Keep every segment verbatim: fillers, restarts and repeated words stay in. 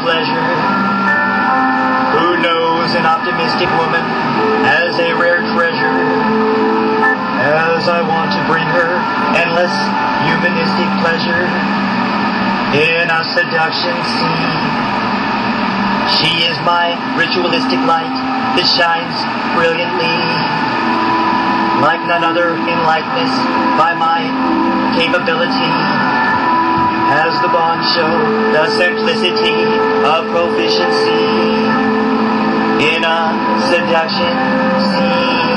pleasure, who knows an optimistic woman as a rare treasure, as I want to bring her endless humanistic pleasure in a seduction scene. She is my ritualistic light that shines brilliantly, like none other in likeness by my capability. As the bond show the simplicity of proficiency in a seduction scene.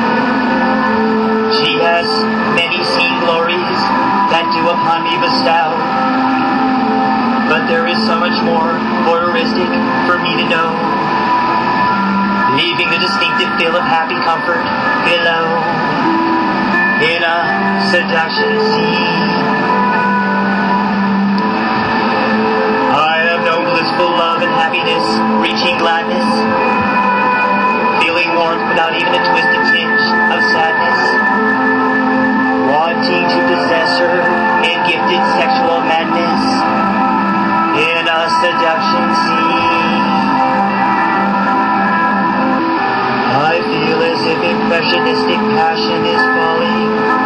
She has many scene glories that do upon me bestow, but there is so much more voyeuristic for me to know, leaving the distinctive feel of happy comfort below in a seduction scene. I have known blissful love and happiness, reaching gladness, feeling warmth without even a twisted tinge of sadness, wanting to possess her in gifted sexual madness in a seduction scene. I feel as if impressionistic passion is falling,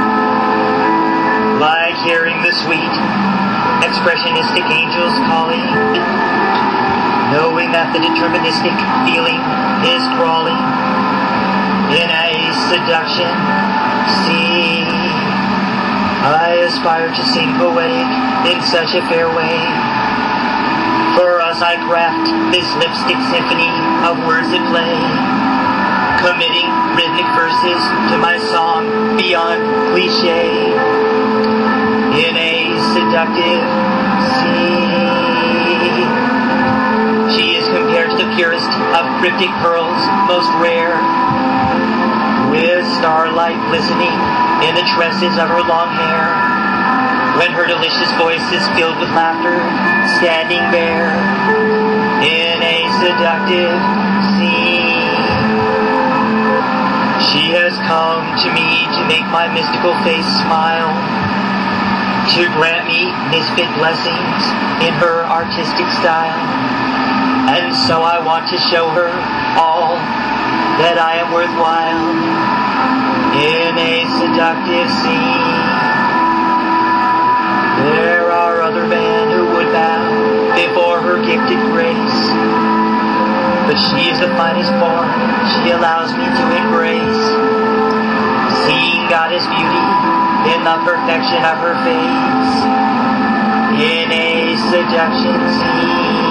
like hearing the sweet expressionistic angels calling, knowing that the deterministic feeling is crawling in a seduction scene. I aspire to sing poetic in such a fair way. For us I craft this lipstick symphony of words that play, committing rhythmic verses to my song beyond cliche in a seductive scene. She is compared to the purest of cryptic pearls, most rare, with starlight glistening in the tresses of her long hair, when her delicious voice is filled with laughter, standing bare in a seductive scene. She has come to me to make my mystical face smile, to grant me misfit blessings in her artistic style. And so I want to show her all that I am worthwhile in a seductive scene. There are other men who would bow before her gifted grace, but she is the finest form she allows me to embrace, seeing goddess beauty in the perfection of her face in a seduction scene.